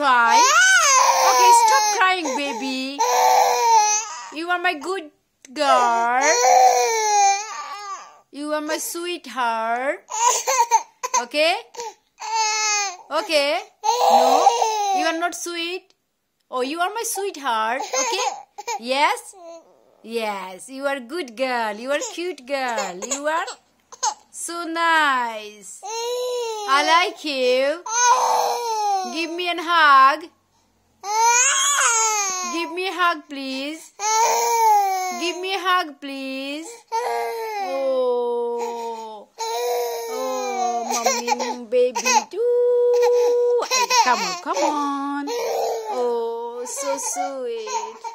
cry. Okay, stop crying, baby. You are my good girl. You are my sweetheart. Okay? Okay? No? You are not sweet? Oh, you are my sweetheart. Okay? Yes? Yes, you are good girl. You are cute girl. You are so nice. I like you. Give me a hug. Give me a hug, please. Give me a hug, please. Oh, mommy, baby, too. Come on, come on. Oh, so sweet.